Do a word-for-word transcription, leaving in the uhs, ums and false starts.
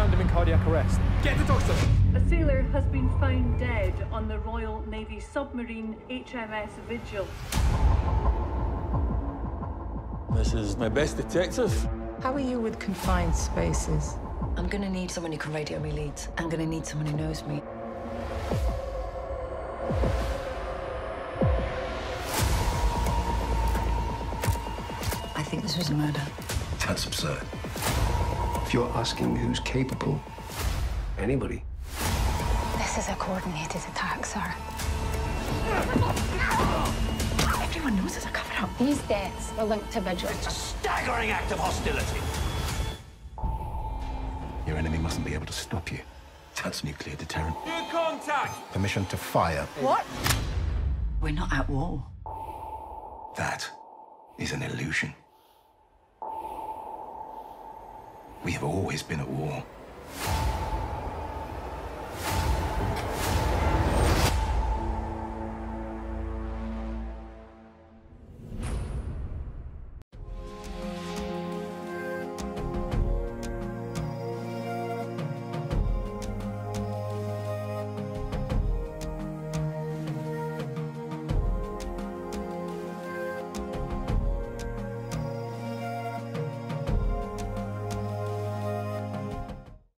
found him in cardiac arrest. Get the doctor! A sailor has been found dead on the Royal Navy submarine H M S Vigil. This is my best detective. How are you with confined spaces? I'm gonna need someone who can radio me leads. I'm gonna need someone who knows me. I think this was a murder. That's absurd. If you're asking who's capable, anybody. This is a coordinated attack, sir. Everyone knows there's a cover-up. These deaths are linked to Vigil. It's a staggering act of hostility. Your enemy mustn't be able to stop you. That's nuclear deterrent. New contact! Permission to fire. What? We're not at war. That is an illusion. We have always been at war.